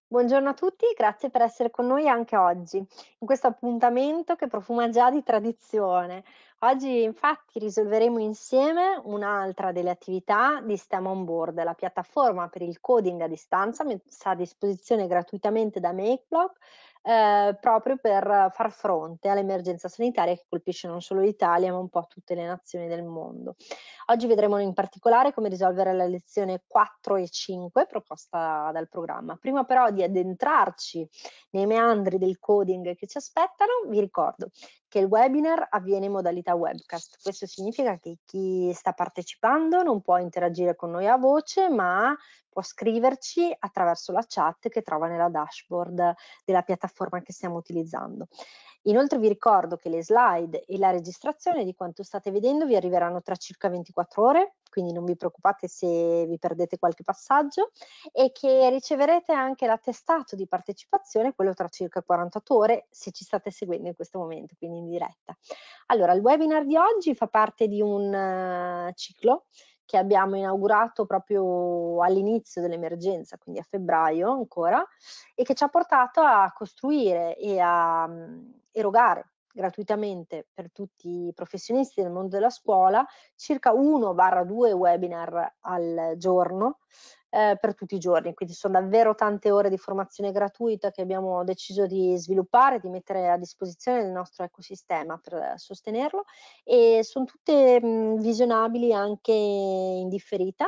Buongiorno a tutti, grazie per essere con noi anche oggi, in questo appuntamento che profuma già di tradizione. Oggi infatti risolveremo insieme un'altra delle attività di STEM on Board, la piattaforma per il coding a distanza messa a disposizione gratuitamente da MakeBlock, proprio per far fronte all'emergenza sanitaria che colpisce non solo l'Italia, ma un po' tutte le nazioni del mondo. Oggi vedremo in particolare come risolvere la lezione 4 e 5 proposta dal programma. Prima però di addentrarci nei meandri del coding che ci aspettano, vi ricordo che il webinar avviene in modalità webcast. Questo significa che chi sta partecipando non può interagire con noi a voce, ma può scriverci attraverso la chat che trova nella dashboard della piattaforma che stiamo utilizzando. Inoltre vi ricordo che le slide e la registrazione di quanto state vedendo vi arriveranno tra circa 24 ore, quindi non vi preoccupate se vi perdete qualche passaggio, e che riceverete anche l'attestato di partecipazione, quello tra circa 48 ore, se ci state seguendo in questo momento, quindi in diretta. Allora, il webinar di oggi fa parte di un ciclo che abbiamo inaugurato proprio all'inizio dell'emergenza, quindi a febbraio ancora, e che ci ha portato a costruire e a erogare gratuitamente per tutti i professionisti del mondo della scuola circa 1/2 webinar al giorno, per tutti i giorni. Quindi son davvero tante ore di formazione gratuita che abbiamo deciso di sviluppare, di mettere a disposizione del nostro ecosistema per sostenerlo, e son tutte, visionabili anche in differita,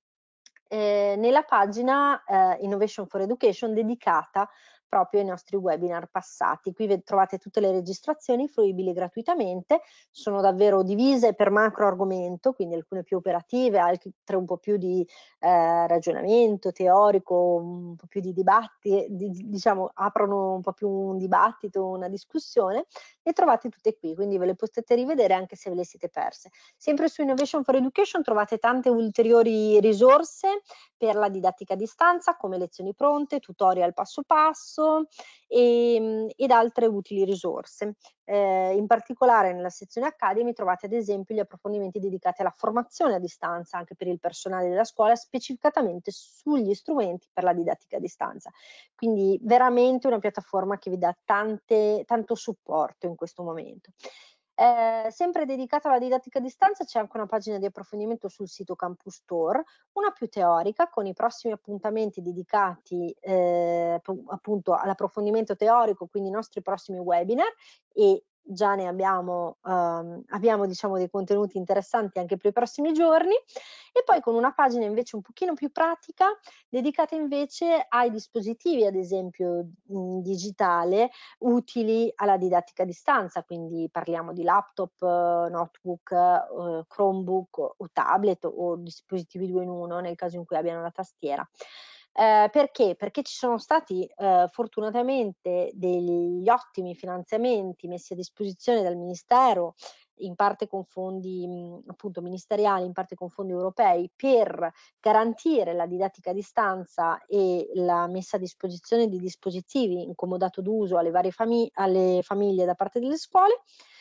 nella pagina, Innovation for Education, dedicata proprio ai nostri webinar passati. Qui trovate tutte le registrazioni fruibili gratuitamente, sono davvero divise per macro argomento, quindi alcune più operative, altre un po' più di ragionamento teorico, un po' più di diciamo aprono un po' più un dibattito, una discussione. Le trovate tutte qui, quindi ve le potete rivedere anche se ve le siete perse. Sempre su Innovation for Education trovate tante ulteriori risorse per la didattica a distanza, come lezioni pronte, tutorial passo passo, ed altre utili risorse. In particolare nella sezione Academy trovate ad esempio gli approfondimenti dedicati alla formazione a distanza anche per il personale della scuola, specificatamente sugli strumenti per la didattica a distanza. Quindi veramente una piattaforma che vi dà tanto supporto in questo momento. Sempre dedicata alla didattica a distanza c'è anche una pagina di approfondimento sul sito Campus Store, una più teorica con i prossimi appuntamenti dedicati appunto all'approfondimento teorico, quindi i nostri prossimi webinar, e già ne abbiamo diciamo dei contenuti interessanti anche per i prossimi giorni, e poi con una pagina invece un pochino più pratica dedicata invece ai dispositivi, ad esempio digitale, utili alla didattica a distanza, quindi parliamo di laptop, notebook, Chromebook o tablet o dispositivi 2 in 1 nel caso in cui abbiano la tastiera. Perché? Perché ci sono stati, fortunatamente degli ottimi finanziamenti messi a disposizione dal Ministero, in parte con fondi, appunto ministeriali, in parte con fondi europei, per garantire la didattica a distanza e la messa a disposizione di dispositivi in comodato d'uso alle famiglie da parte delle scuole.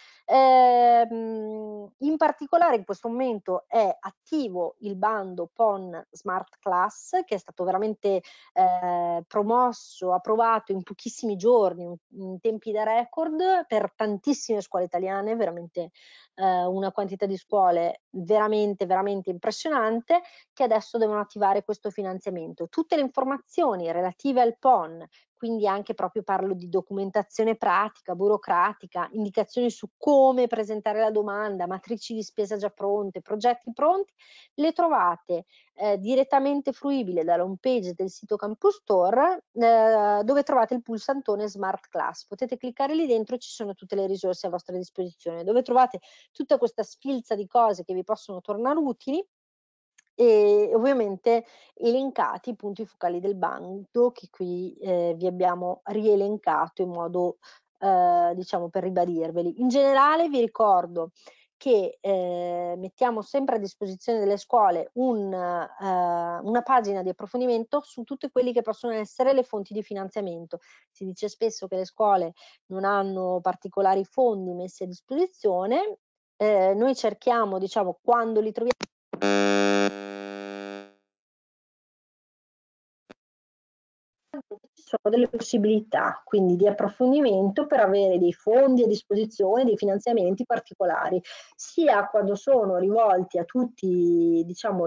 In particolare in questo momento è attivo il bando PON Smart Class, che è stato veramente promosso, approvato in pochissimi giorni, in tempi da record per tantissime scuole italiane, veramente una quantità di scuole veramente impressionante, che adesso devono attivare questo finanziamento. Tutte le informazioni relative al PON, quindi anche proprio parlo di documentazione pratica, burocratica, indicazioni su come presentare la domanda, matrici di spesa già pronte, progetti pronti, le trovate direttamente fruibile dalla home page del sito Campus Store, dove trovate il pulsantone Smart Class. Potete cliccare lì dentro, ci sono tutte le risorse a vostra disposizione, dove trovate tutta questa sfilza di cose che vi possono tornare utili, e ovviamente elencati i punti focali del bando che qui vi abbiamo rielencato in modo diciamo per ribadirveli. In generale vi ricordo che mettiamo sempre a disposizione delle scuole una pagina di approfondimento su tutte quelli che possono essere le fonti di finanziamento. Si dice spesso che le scuole non hanno particolari fondi messi a disposizione, noi cerchiamo, diciamo, quando li troviamo sono delle possibilità quindi di approfondimento per avere dei fondi a disposizione, dei finanziamenti particolari, sia quando sono rivolti a tutti, diciamo,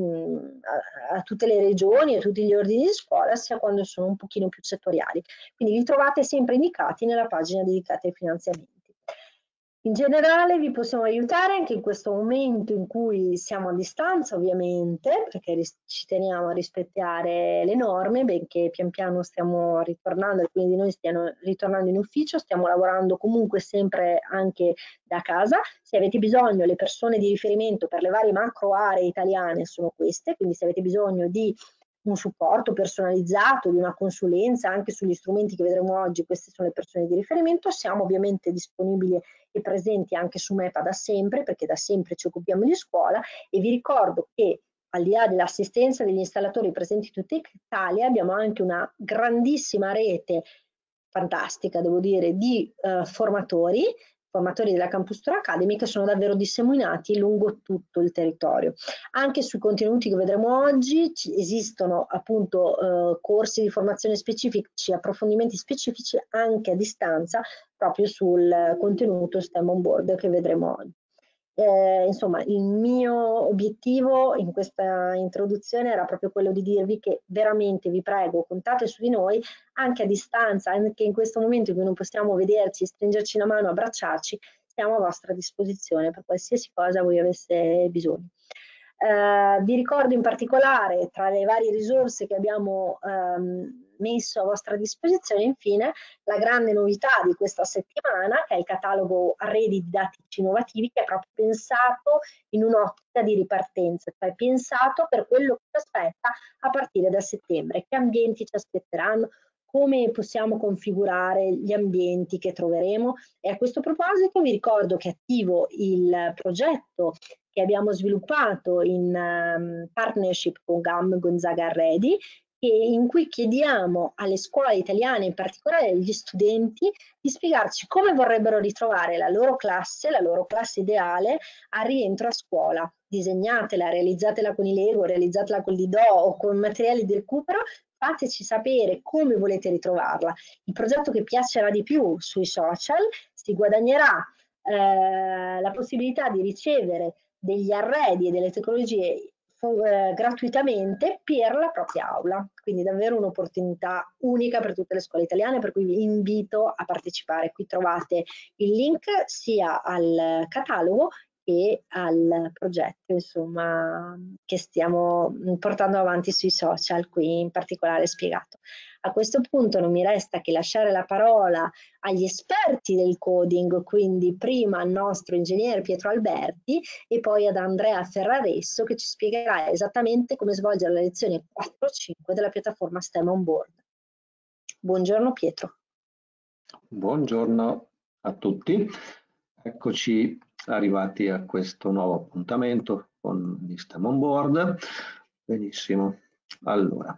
a tutte le regioni, a tutti gli ordini di scuola, sia quando sono un pochino più settoriali. Quindi li trovate sempre indicati nella pagina dedicata ai finanziamenti. In generale vi possiamo aiutare anche in questo momento in cui siamo a distanza, ovviamente, perché ci teniamo a rispettare le norme, benché pian piano stiamo ritornando, alcuni di noi stiano ritornando in ufficio, stiamo lavorando comunque sempre anche da casa. Se avete bisogno, le persone di riferimento per le varie macro aree italiane sono queste, quindi se avete bisogno di un supporto personalizzato, di una consulenza anche sugli strumenti che vedremo oggi, queste sono le persone di riferimento. Siamo ovviamente disponibili e presenti anche su MEPA da sempre, perché da sempre ci occupiamo di scuola, e vi ricordo che al di là dell'assistenza degli installatori presenti in tutta Italia, abbiamo anche una grandissima rete, fantastica devo dire, di formatori della Campus Tour Academy, che sono davvero disseminati lungo tutto il territorio. Anche sui contenuti che vedremo oggi esistono appunto corsi di formazione specifici, approfondimenti specifici anche a distanza proprio sul contenuto STEM on board che vedremo oggi. Insomma, il mio obiettivo in questa introduzione era proprio quello di dirvi che veramente vi prego, contate su di noi anche a distanza, anche in questo momento in cui non possiamo vederci, stringerci la mano, abbracciarci, siamo a vostra disposizione per qualsiasi cosa voi aveste bisogno. Vi ricordo in particolare, tra le varie risorse che abbiamo messo a vostra disposizione, infine, la grande novità di questa settimana, che è il catalogo arredi didattici innovativi, che è proprio pensato in un'ottica di ripartenza, cioè pensato per quello che ci aspetta a partire da settembre, che ambienti ci aspetteranno, come possiamo configurare gli ambienti che troveremo. E a questo proposito vi ricordo che attivo il progetto che abbiamo sviluppato in partnership con GAM Gonzaga Arredi, in cui chiediamo alle scuole italiane, in particolare agli studenti, di spiegarci come vorrebbero ritrovare la loro classe ideale al rientro a scuola. Disegnatela, realizzatela con i Lego, realizzatela con l'Ido o con materiali del recupero, fateci sapere come volete ritrovarla. Il progetto che piacerà di più sui social si guadagnerà la possibilità di ricevere degli arredi e delle tecnologie gratuitamente per la propria aula, quindi davvero un'opportunità unica per tutte le scuole italiane, per cui vi invito a partecipare. Qui trovate il link sia al catalogo che al progetto, insomma, che stiamo portando avanti sui social, qui in particolare spiegato. A questo punto non mi resta che lasciare la parola agli esperti del coding, quindi prima al nostro ingegnere Pietro Alberti e poi ad Andrea Ferraresso, che ci spiegherà esattamente come svolgere la lezione 4.5 della piattaforma STEM on board. Buongiorno Pietro. Buongiorno a tutti, eccoci arrivati a questo nuovo appuntamento con gli STEM on board. Benissimo, allora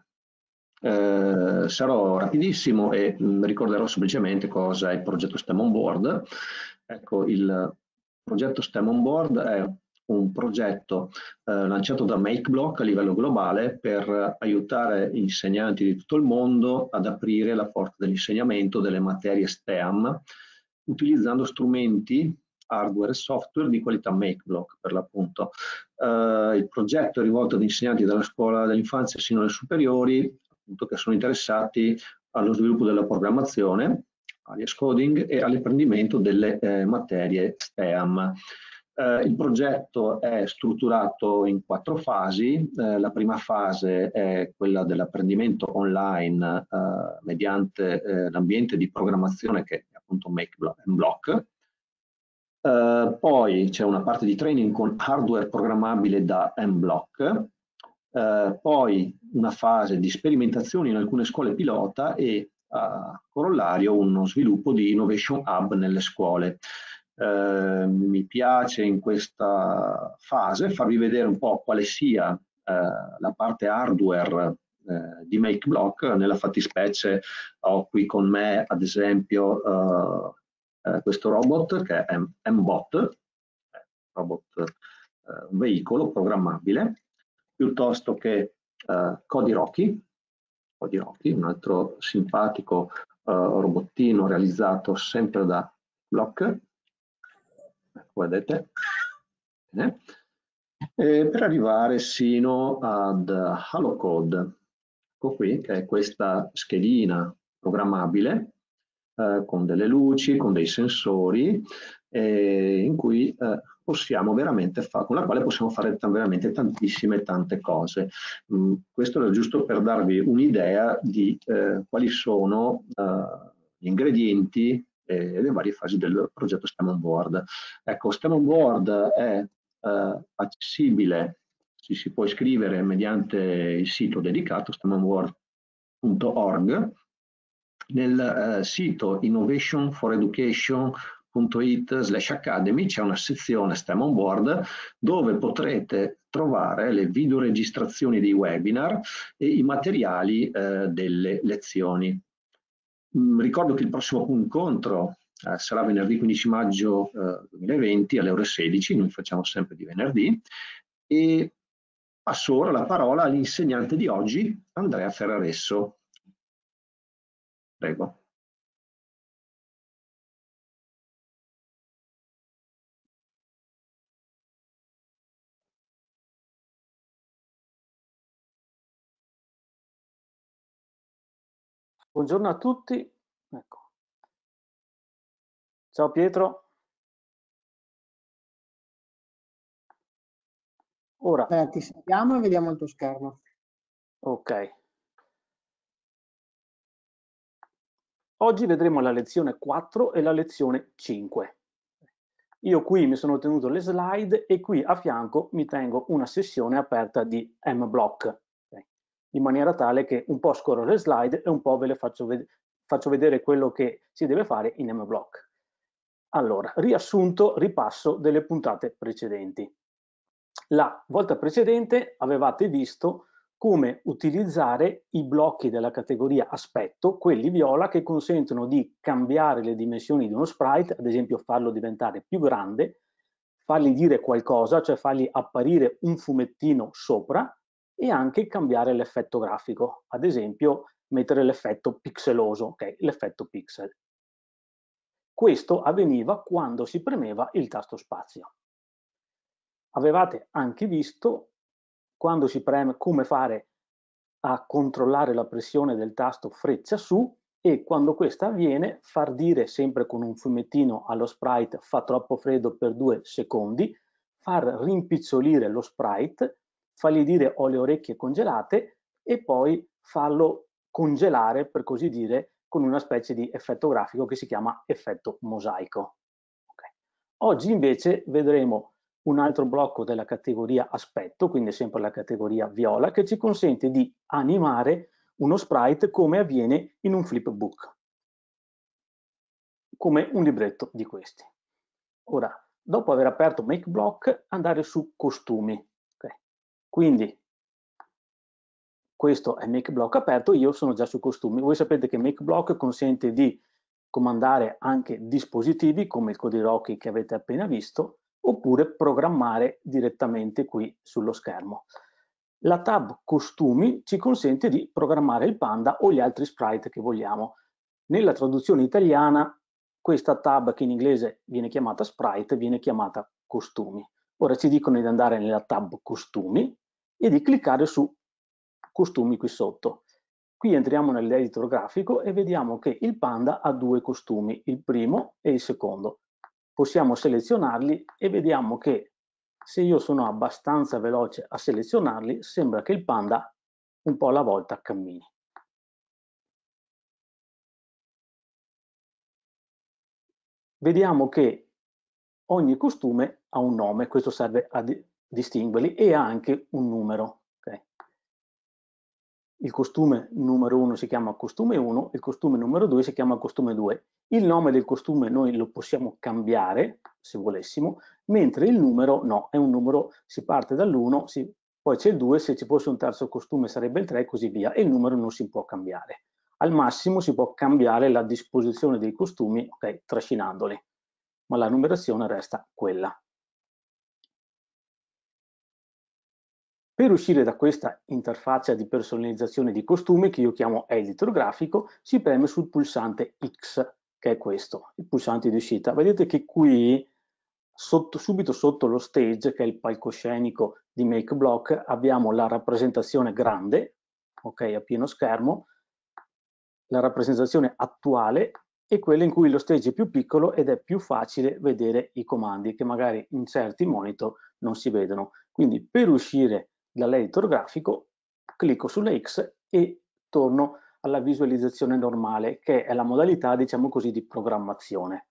sarò rapidissimo e ricorderò semplicemente cosa è il progetto STEM on board. Ecco, il progetto STEM on board è un progetto lanciato da MakeBlock a livello globale per aiutare gli insegnanti di tutto il mondo ad aprire la porta dell'insegnamento delle materie STEM utilizzando strumenti hardware e software di qualità MakeBlock per l'appunto. Il progetto è rivolto ad insegnanti della scuola dell'infanzia sino alle superiori, appunto, che sono interessati allo sviluppo della programmazione, alias coding, e all'apprendimento delle materie STEM. Il progetto è strutturato in 4 fasi. La prima fase è quella dell'apprendimento online mediante l'ambiente di programmazione che è appunto MakeBlock. Poi c'è una parte di training con hardware programmabile da MBlock, poi una fase di sperimentazione in alcune scuole pilota e a corollario uno sviluppo di Innovation Hub nelle scuole. Mi piace in questa fase farvi vedere un po' quale sia la parte hardware di MakeBlock. Nella fattispecie ho qui con me ad esempio questo robot che è MBot, un veicolo programmabile, piuttosto che Cody Rocky, po' di Rocky, un altro simpatico robottino realizzato sempre da Block, ecco, vedete, per arrivare sino ad HaloCode, ecco qui, che è questa schedina programmabile con delle luci, con dei sensori, in cui possiamo veramente con la quale possiamo fare veramente tante cose. Questo era giusto per darvi un'idea di quali sono gli ingredienti e le varie fasi del progetto STEM on Board. Ecco, STEM on Board è accessibile, si può iscrivere mediante il sito dedicato stemonboard.org. Nel sito innovationforeducation.it/academy c'è una sezione STEM on Board dove potrete trovare le videoregistrazioni dei webinar e i materiali delle lezioni. Ricordo che il prossimo incontro sarà venerdì 15 maggio 2020 alle ore 16, noi facciamo sempre di venerdì, e passo ora la parola all'insegnante di oggi, Andrea Ferraresso. Prego. Buongiorno a tutti. Ecco. Ciao Pietro. Ora. Ti sentiamo e vediamo il tuo schermo. Ok. Oggi vedremo la lezione 4 e la lezione 5. Io qui mi sono tenuto le slide e qui a fianco mi tengo una sessione aperta di mBlock, in maniera tale che un po' scorro le slide e un po' ve le faccio vedere quello che si deve fare in mBlock. Allora, riassunto, ripasso delle puntate precedenti. La volta precedente avevate visto come utilizzare i blocchi della categoria aspetto, quelli viola, che consentono di cambiare le dimensioni di uno sprite, ad esempio farlo diventare più grande, fargli dire qualcosa, cioè fargli apparire un fumettino sopra, e anche cambiare l'effetto grafico, ad esempio mettere l'effetto pixeloso, okay, l'effetto pixel. Questo avveniva quando si premeva il tasto spazio. Avevate anche visto quando si preme come fare a controllare la pressione del tasto freccia su, e quando questa avviene far dire sempre con un fumettino allo sprite fa troppo freddo per 2 secondi, far rimpicciolire lo sprite, fargli dire ho le orecchie congelate e poi farlo congelare, per così dire, con una specie di effetto grafico che si chiama effetto mosaico. Okay. Oggi invece vedremo un altro blocco della categoria aspetto, quindi sempre la categoria viola, che ci consente di animare uno sprite come avviene in un flipbook, come un libretto di questi. Ora, dopo aver aperto MakeBlock, andare su costumi. Okay. Quindi questo è MakeBlock aperto, io sono già su costumi. Voi sapete che MakeBlock consente di comandare anche dispositivi come il Codirocky che avete appena visto, oppure programmare direttamente qui sullo schermo. La tab costumi ci consente di programmare il panda o gli altri sprite che vogliamo. Nella traduzione italiana questa tab, che in inglese viene chiamata sprite, viene chiamata costumi. Ora ci dicono di andare nella tab costumi e di cliccare su costumi qui sotto. Qui entriamo nell'editor grafico e vediamo che il panda ha 2 costumi, il primo e il secondo. Possiamo selezionarli e vediamo che se io sono abbastanza veloce a selezionarli, sembra che il panda un po' alla volta cammini. Vediamo che ogni costume ha un nome, questo serve a distinguerli, e ha anche un numero. Okay. Il costume numero 1 si chiama costume 1, il costume numero 2 si chiama costume 2. Il nome del costume noi lo possiamo cambiare, se volessimo, mentre il numero no, è un numero, si parte dall'1, poi c'è il 2, se ci fosse un terzo costume sarebbe il 3 e così via, e il numero non si può cambiare. Al massimo si può cambiare la disposizione dei costumi, okay, trascinandoli, ma la numerazione resta quella. Per uscire da questa interfaccia di personalizzazione di costumi, che io chiamo editor grafico, si preme sul pulsante X, che è questo, il pulsante di uscita. Vedete che qui, subito sotto lo stage, che è il palcoscenico di MakeBlock, abbiamo la rappresentazione grande, ok, a pieno schermo, la rappresentazione attuale e quella in cui lo stage è più piccolo ed è più facile vedere i comandi che magari in certi monitor non si vedono. Quindi per uscire dall'editor grafico clicco sulla X e torno alla visualizzazione normale, che è la modalità, diciamo così, di programmazione.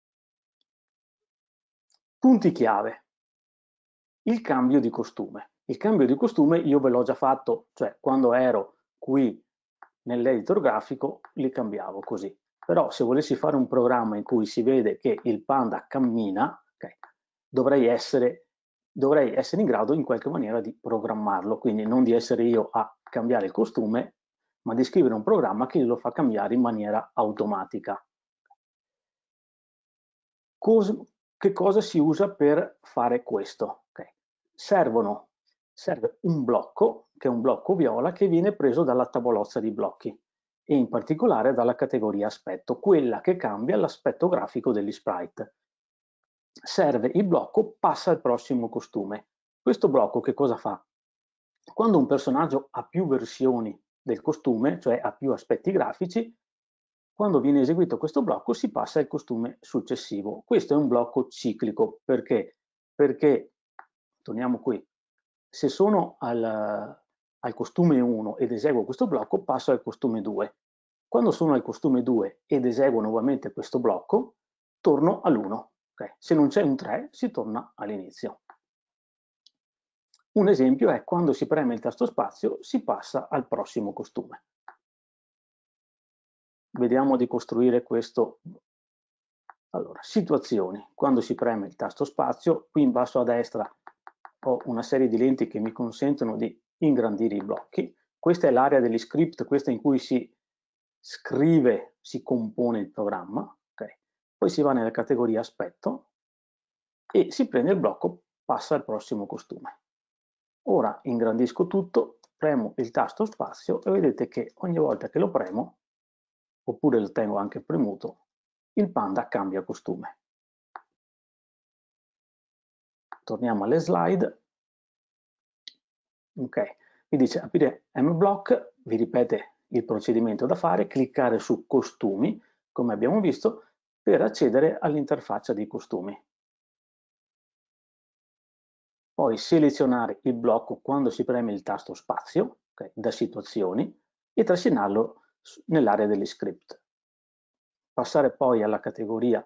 Punti chiave. Il cambio di costume. Il cambio di costume io ve l'ho già fatto, cioè quando ero qui nell'editor grafico li cambiavo così. Però se volessi fare un programma in cui si vede che il panda cammina, okay, dovrei essere in grado in qualche maniera di programmarlo, quindi non di essere io a cambiare il costume, ma di scrivere un programma che lo fa cambiare in maniera automatica. Che cosa si usa per fare questo? Okay. Serve un blocco, che è un blocco viola, che viene preso dalla tavolozza di blocchi e in particolare dalla categoria aspetto, quella che cambia l'aspetto grafico degli sprite. Serve il blocco passa al prossimo costume. Questo blocco che cosa fa? Quando un personaggio ha più versioni del costume, cioè ha più aspetti grafici, quando viene eseguito questo blocco si passa al costume successivo. Questo è un blocco ciclico, perché? Perché, torniamo qui, se sono al costume 1 ed eseguo questo blocco, passo al costume 2. Quando sono al costume 2 ed eseguo nuovamente questo blocco, torno all'1. Okay? Se non c'è un 3, si torna all'inizio. Un esempio è quando si preme il tasto spazio, si passa al prossimo costume. Vediamo di costruire questo. Allora, situazioni. Quando si preme il tasto spazio, qui in basso a destra ho una serie di lenti che mi consentono di ingrandire i blocchi. Questa è l'area degli script, questa in cui si scrive, si compone il programma. Okay. Poi si va nella categoria aspetto e si prende il blocco, passa al prossimo costume. Ora ingrandisco tutto, premo il tasto spazio e vedete che ogni volta che lo premo, oppure lo tengo anche premuto, il panda cambia costume. Torniamo alle slide. Ok, vi dice aprire MBlock, vi ripete il procedimento da fare, cliccare su costumi, come abbiamo visto, per accedere all'interfaccia dei costumi. Poi selezionare il blocco quando si preme il tasto spazio, okay, da situazioni, e trascinarlo nell'area degli script. Passare poi alla categoria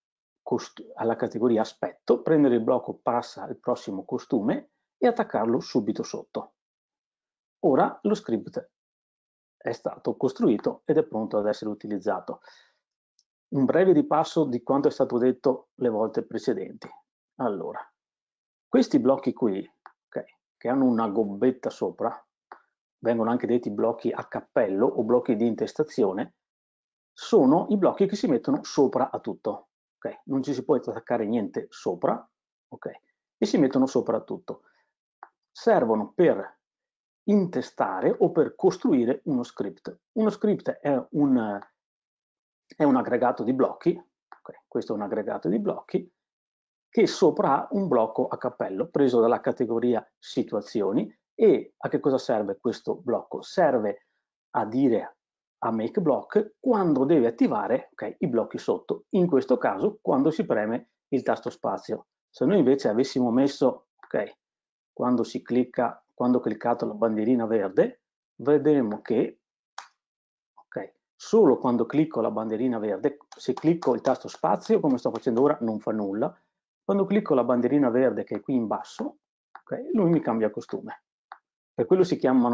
aspetto, prendere il blocco passa al prossimo costume e attaccarlo subito sotto. Ora lo script è stato costruito ed è pronto ad essere utilizzato. Un breve ripasso di quanto è stato detto le volte precedenti. Allora, questi blocchi qui, okay, che hanno una gobbetta sopra, vengono anche detti blocchi a cappello o blocchi di intestazione, sono i blocchi che si mettono sopra a tutto. Okay? Non ci si può attaccare niente sopra, okay? E si mettono sopra a tutto. Servono per intestare o per costruire uno script. Uno script è un aggregato di blocchi, okay? Questo è un aggregato di blocchi, che sopra ha un blocco a cappello preso dalla categoria situazioni. E a che cosa serve questo blocco? Serve a dire a MakeBlock quando deve attivare, okay, i blocchi sotto, in questo caso quando si preme il tasto spazio. Se noi invece avessimo messo, okay, quando ho cliccato la bandierina verde, vedremo che, okay, solo quando clicco la bandierina verde, se clicco il tasto spazio, come sto facendo ora, non fa nulla. Quando clicco la bandierina verde che è qui in basso, okay, lui mi cambia costume. Per quello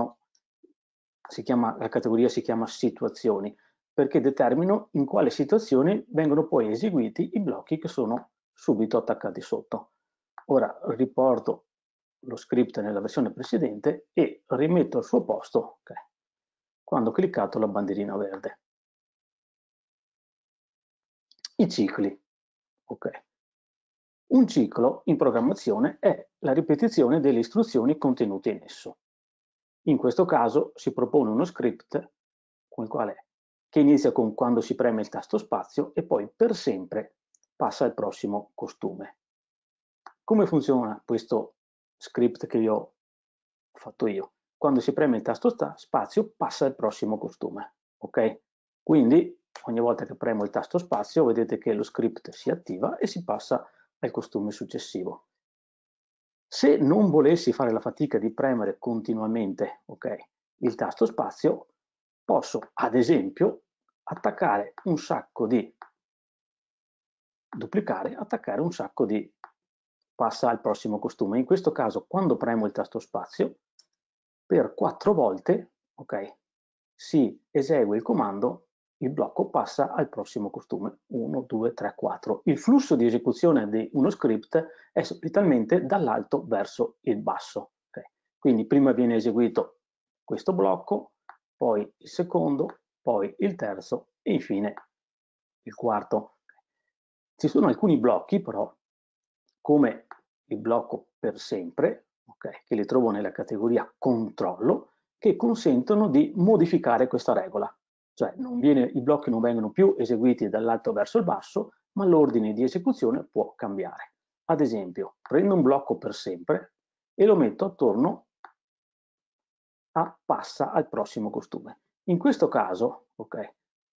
la categoria si chiama situazioni, perché determino in quale situazione vengono poi eseguiti i blocchi che sono subito attaccati sotto. Ora riporto lo script nella versione precedente e rimetto al suo posto, okay, quando ho cliccato la bandierina verde. I cicli. Okay. Un ciclo in programmazione è la ripetizione delle istruzioni contenute in esso. In questo caso si propone uno script con il quale, che inizia con quando si preme il tasto spazio e poi per sempre passa al prossimo costume. Come funziona questo script che ho fatto io? Quando si preme il tasto spazio passa al prossimo costume, ok? Quindi ogni volta che premo il tasto spazio vedete che lo script si attiva e si passa al costume successivo. Se non volessi fare la fatica di premere continuamente, ok, il tasto spazio, posso ad esempio attaccare un sacco di duplicare, attaccare un sacco di passa al prossimo costume. In questo caso, quando premo il tasto spazio, per 4 volte, ok, si esegue il comando, il blocco passa al prossimo costume. 1, 2, 3, 4. Il flusso di esecuzione di uno script è solitamente dall'alto verso il basso. Okay? Quindi prima viene eseguito questo blocco, poi il secondo, poi il terzo e infine il quarto. Ci sono alcuni blocchi però, come il blocco per sempre, okay, che li trovo nella categoria controllo, che consentono di modificare questa regola. Cioè i blocchi non vengono più eseguiti dall'alto verso il basso, ma l'ordine di esecuzione può cambiare. Ad esempio, prendo un blocco per sempre e lo metto attorno a passa al prossimo costume. In questo caso, okay,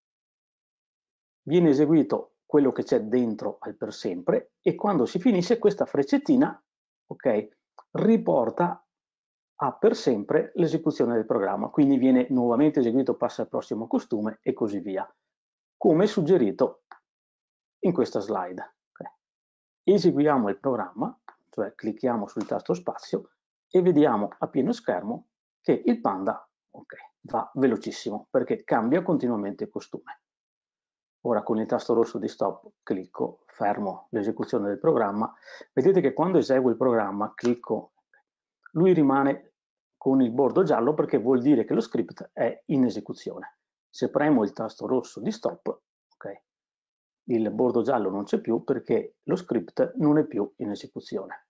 viene eseguito quello che c'è dentro al per sempre e quando si finisce questa freccettina, ok, riporta a per sempre l'esecuzione del programma, quindi viene nuovamente eseguito, passa al prossimo costume e così via, come suggerito in questa slide. Okay. Eseguiamo il programma, cioè clicchiamo sul tasto spazio e vediamo a pieno schermo che il Panda va velocissimo perché cambia continuamente il costume. Ora con il tasto rosso di stop clicco, fermo l'esecuzione del programma. Vedete che quando eseguo il programma, clicco, lui rimane con il bordo giallo perché vuol dire che lo script è in esecuzione. Se premo il tasto rosso di stop, okay, il bordo giallo non c'è più perché lo script non è più in esecuzione.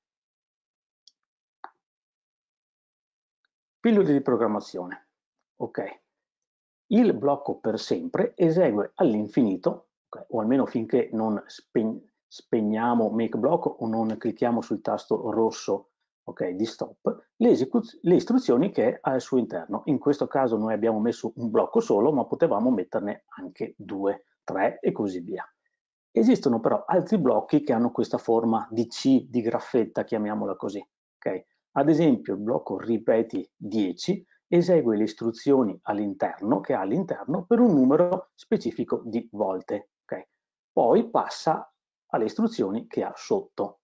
Pillole di programmazione. Ok. Il blocco per sempre esegue all'infinito, okay, o almeno finché non spegniamo make block o non clicchiamo sul tasto rosso, okay, di stop, le istruzioni che ha al suo interno. In questo caso noi abbiamo messo un blocco solo, ma potevamo metterne anche 2, 3 e così via. Esistono però altri blocchi che hanno questa forma di C, di graffetta, chiamiamola così. Okay? Ad esempio il blocco ripeti 10 esegue le istruzioni all'interno, che ha all'interno, per un numero specifico di volte. Okay? Poi passa alle istruzioni che ha sotto.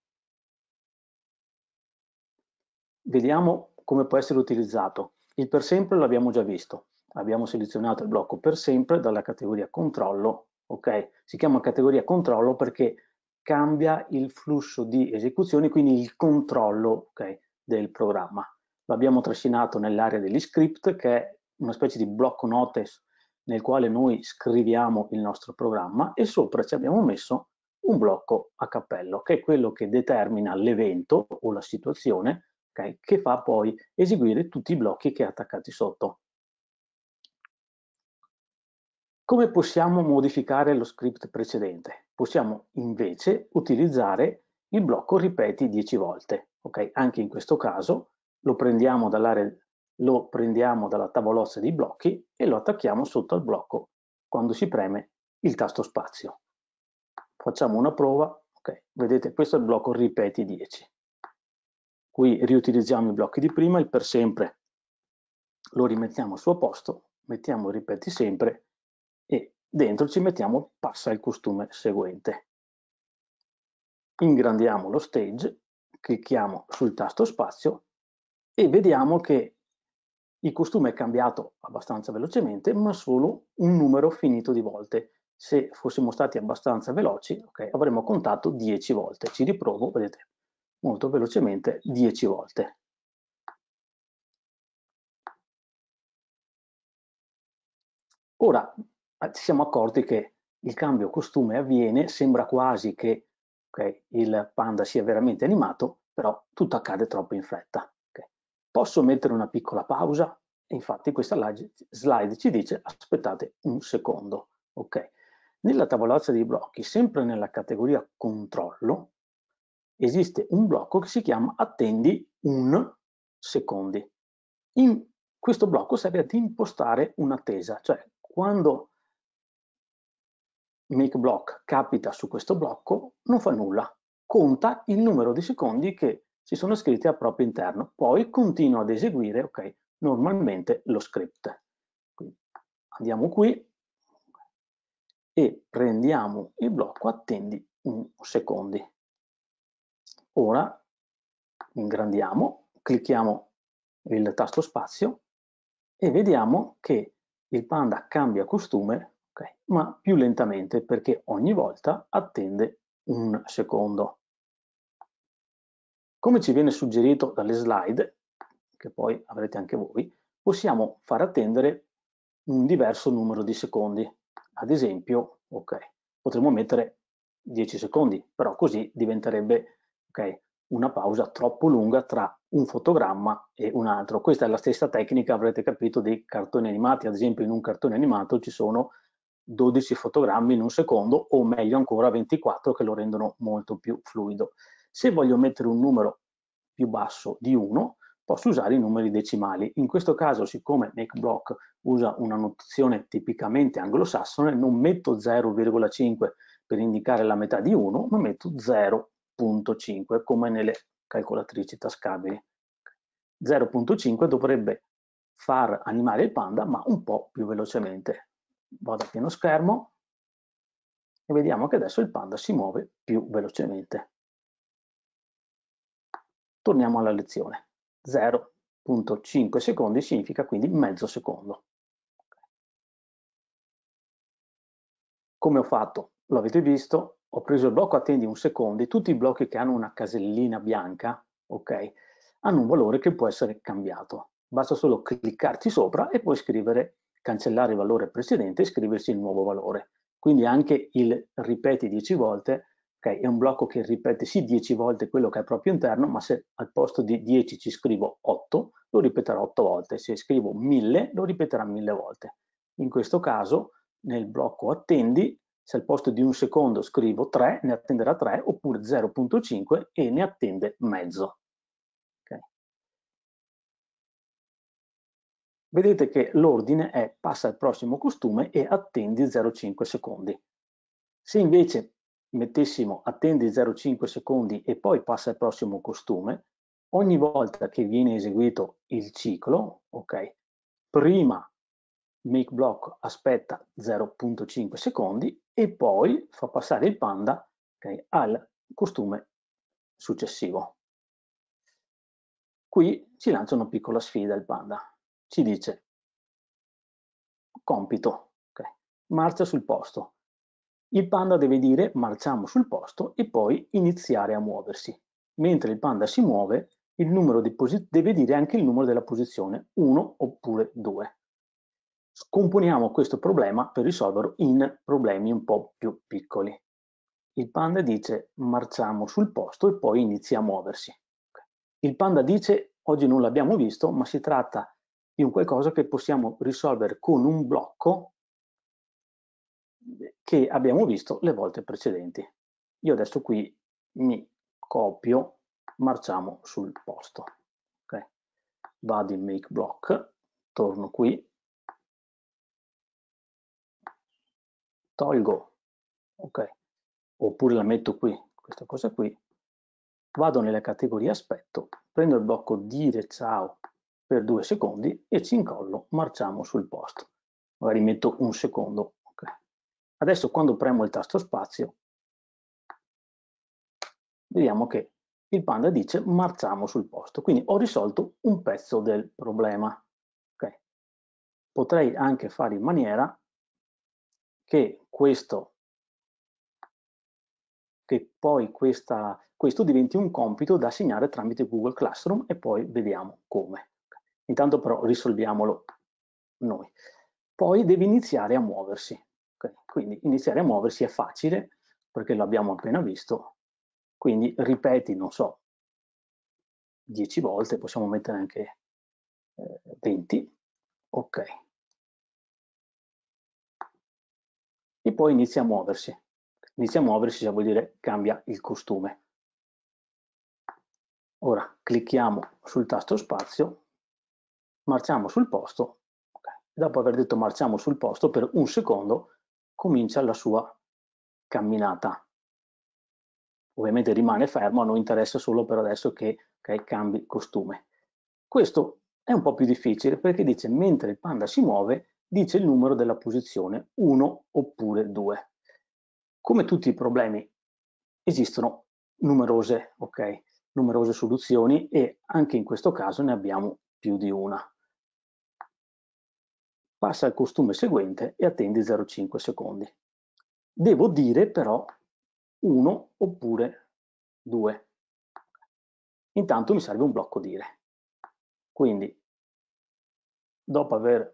Vediamo come può essere utilizzato. Il per sempre l'abbiamo già visto. Abbiamo selezionato il blocco per sempre dalla categoria controllo. Okay? Si chiama categoria controllo perché cambia il flusso di esecuzione, quindi il controllo, okay, del programma. Lo abbiamo trascinato nell'area degli script, che è una specie di blocco note nel quale noi scriviamo il nostro programma e sopra ci abbiamo messo un blocco a cappello, che è quello che determina l'evento o la situazione, okay, che fa poi eseguire tutti i blocchi che ha attaccati sotto. Come possiamo modificare lo script precedente? Possiamo invece utilizzare il blocco ripeti 10 volte. Okay? Anche in questo caso lo prendiamo dalla tavolozza dei blocchi e lo attacchiamo sotto al blocco quando si preme il tasto spazio. Facciamo una prova. Okay. Vedete, questo è il blocco ripeti 10. Qui riutilizziamo i blocchi di prima, il per sempre lo rimettiamo al suo posto, mettiamo ripeti sempre e dentro ci mettiamo passa il costume seguente. Ingrandiamo lo stage, clicchiamo sul tasto spazio e vediamo che il costume è cambiato abbastanza velocemente, ma solo un numero finito di volte. Se fossimo stati abbastanza veloci, okay, avremmo contato 10 volte. Ci riprovo, vedete, molto velocemente 10 volte. Ora ci siamo accorti che il cambio costume avviene, sembra quasi che okay, il panda sia veramente animato, però tutto accade troppo in fretta. Okay. Posso mettere una piccola pausa? E infatti questa slide ci dice aspettate un secondo. Okay. Nella tavolozza dei blocchi, sempre nella categoria controllo, esiste un blocco che si chiama attendi un secondi. In questo blocco serve ad impostare un'attesa, cioè quando MakeBlock capita su questo blocco non fa nulla, conta il numero di secondi che si sono scritti al proprio interno, poi continua ad eseguire, ok, normalmente lo script. Quindi andiamo qui e prendiamo il blocco attendi un secondi. Ora ingrandiamo, clicchiamo il tasto spazio e vediamo che il panda cambia costume, okay, ma più lentamente perché ogni volta attende un secondo. Come ci viene suggerito dalle slide, che poi avrete anche voi, possiamo far attendere un diverso numero di secondi. Ad esempio, okay, potremmo mettere 10 secondi, però così diventerebbe okay, una pausa troppo lunga tra un fotogramma e un altro. Questa è la stessa tecnica, avrete capito, dei cartoni animati. Ad esempio in un cartone animato ci sono 12 fotogrammi in un secondo, o meglio ancora 24, che lo rendono molto più fluido. Se voglio mettere un numero più basso di 1, posso usare i numeri decimali. In questo caso, siccome MakeBlock usa una notazione tipicamente anglosassone, non metto 0,5 per indicare la metà di 1, ma metto 0,5 come nelle calcolatrici tascabili. 0,5 dovrebbe far animare il panda, ma un po' più velocemente. Vado a pieno schermo e vediamo che adesso il panda si muove più velocemente. Torniamo alla lezione. 0,5 secondi significa quindi mezzo secondo. Come ho fatto? Lo avete visto? Ho preso il blocco attendi un secondo. Tutti i blocchi che hanno una casellina bianca, ok, hanno un valore che può essere cambiato. Basta solo cliccarci sopra e poi scrivere, cancellare il valore precedente e scriversi il nuovo valore. Quindi anche il ripeti 10 volte, okay, è un blocco che ripete sì 10 volte quello che è proprio interno, ma se al posto di 10 ci scrivo 8, lo ripeterà 8 volte. Se scrivo 1000, lo ripeterà 1000 volte. In questo caso, nel blocco attendi, se al posto di un secondo scrivo 3, ne attenderà 3, oppure 0,5 e ne attende mezzo. Okay. Vedete che l'ordine è passa al prossimo costume e attendi 0,5 secondi. Se invece mettessimo attendi 0,5 secondi e poi passa al prossimo costume, ogni volta che viene eseguito il ciclo, ok, prima MakeBlock aspetta 0,5 secondi e poi fa passare il panda, okay, al costume successivo. Qui ci lancia una piccola sfida il panda. Ci dice compito, okay, marcia sul posto. Il panda deve dire marciamo sul posto e poi iniziare a muoversi. Mentre il panda si muove, il numero di deve dire anche il numero della posizione, 1 oppure 2. Scomponiamo questo problema per risolverlo in problemi un po' più piccoli. Il panda dice marciamo sul posto e poi inizia a muoversi. Il panda dice oggi non l'abbiamo visto, ma si tratta di un qualcosa che possiamo risolvere con un blocco che abbiamo visto le volte precedenti. Io adesso qui mi copio, marciamo sul posto. Okay. Vado in MakeBlock, torno qui, tolgo, ok, oppure la metto qui, questa cosa qui, vado nelle categorie aspetto, prendo il blocco dire ciao per 2 secondi e ci incollo, marciamo sul posto. Magari metto un secondo. Okay. Adesso quando premo il tasto spazio, vediamo che il panda dice marciamo sul posto. Quindi ho risolto un pezzo del problema. Okay. Potrei anche fare in maniera che poi questo diventi un compito da assegnare tramite Google Classroom e poi vediamo come. Intanto però risolviamolo noi. Poi deve iniziare a muoversi. Okay? Quindi iniziare a muoversi è facile perché l'abbiamo appena visto. Quindi ripeti, non so, 10 volte, possiamo mettere anche 20, ok. E poi inizia a muoversi. Inizia a muoversi vuol dire cambia il costume. Ora clicchiamo sul tasto spazio, marciamo sul posto, okay. Dopo aver detto marciamo sul posto, per un secondo comincia la sua camminata. Ovviamente rimane fermo, a noi interessa solo per adesso che cambi costume. Questo è un po' più difficile perché dice mentre il panda si muove, dice il numero della posizione 1 oppure 2. Come tutti i problemi esistono numerose soluzioni e anche in questo caso ne abbiamo più di una. Passa al costume seguente e attendi 0,5 secondi. Devo dire però 1 oppure 2. Intanto mi serve un blocco dire. Quindi, dopo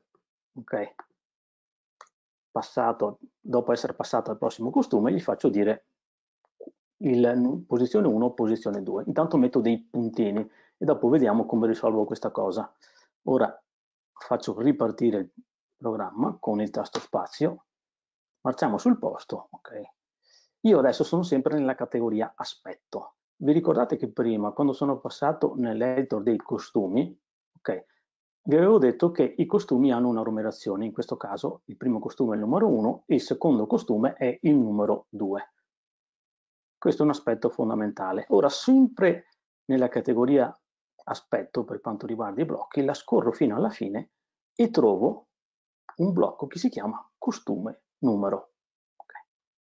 essere passato al prossimo costume, gli faccio dire posizione 1 o posizione 2. Intanto metto dei puntini e dopo vediamo come risolvo questa cosa. Ora faccio ripartire il programma con il tasto spazio, marciamo sul posto, ok. Io adesso sono sempre nella categoria aspetto. Vi ricordate che prima, quando sono passato nell'editor dei costumi, ok, vi avevo detto che i costumi hanno una numerazione, in questo caso il primo costume è il numero 1 e il secondo costume è il numero 2. Questo è un aspetto fondamentale. Ora, sempre nella categoria aspetto, per quanto riguarda i blocchi, la scorro fino alla fine e trovo un blocco che si chiama costume numero. Okay.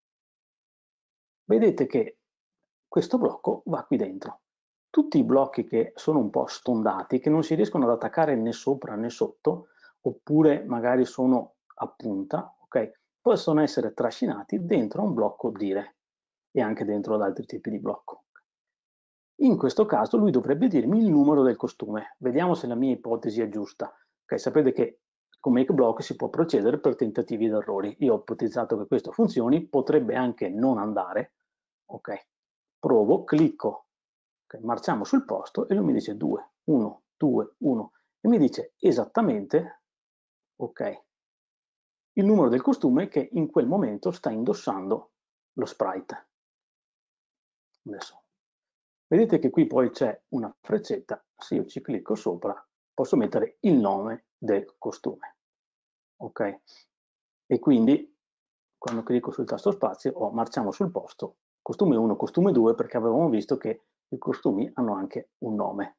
Vedete che questo blocco va qui dentro. Tutti i blocchi che sono un po' stondati, che non si riescono ad attaccare né sopra né sotto, oppure magari sono a punta, ok, possono essere trascinati dentro un blocco dire e anche dentro ad altri tipi di blocco. In questo caso lui dovrebbe dirmi il numero del costume. Vediamo se la mia ipotesi è giusta. Okay, sapete che con make block si può procedere per tentativi ed errori. Io ho ipotizzato che questo funzioni, potrebbe anche non andare. Ok, provo, clicco, okay, marciamo sul posto e lui mi dice 2, 1, 2, 1 e mi dice esattamente, ok, il numero del costume che in quel momento sta indossando lo sprite. Adesso vedete che qui poi c'è una freccetta, se io ci clicco sopra posso mettere il nome del costume, ok? E quindi quando clicco sul tasto spazio marciamo sul posto, costume 1, costume 2, perché avevamo visto che i costumi hanno anche un nome.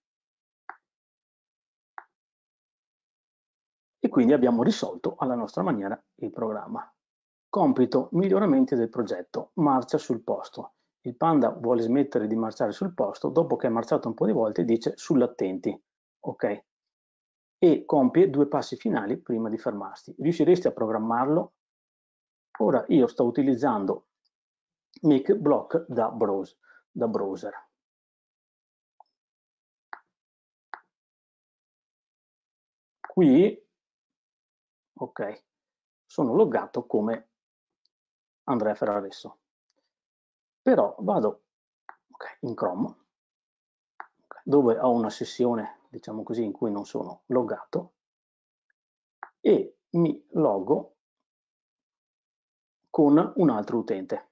E quindi abbiamo risolto alla nostra maniera il programma. Compito, miglioramenti del progetto, marcia sul posto. Il panda vuole smettere di marciare sul posto, dopo che ha marciato un po' di volte dice sull'attenti, ok? E compie 2 passi finali prima di fermarsi. Riusciresti a programmarlo? Ora io sto utilizzando make block da browser. Qui, ok, sono loggato come Andrea Ferraresso. Però vado in Chrome, dove ho una sessione, diciamo così, in cui non sono loggato, e mi logo con un altro utente.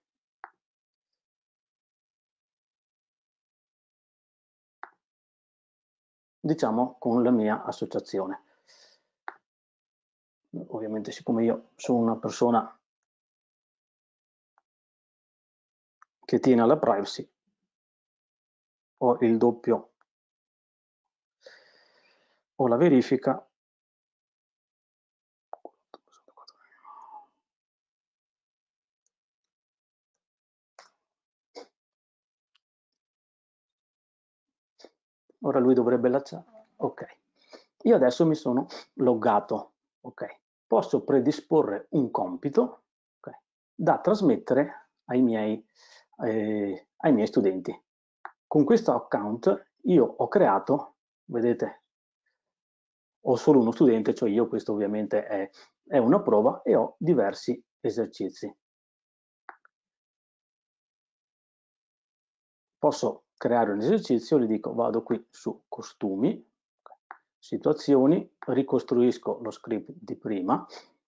Diciamo con la mia associazione. Ovviamente, siccome io sono una persona che tiene alla privacy, ho il doppio, ho la verifica. Ora lui dovrebbe lasciare. Ok. Io adesso mi sono loggato. Ok. Posso predisporre un compito, okay, da trasmettere ai miei studenti. Con questo account io ho creato, vedete, ho solo uno studente, cioè io, questo ovviamente è una prova, e ho diversi esercizi. Posso creare un esercizio, gli dico vado qui su costumi, situazioni, ricostruisco lo script di prima,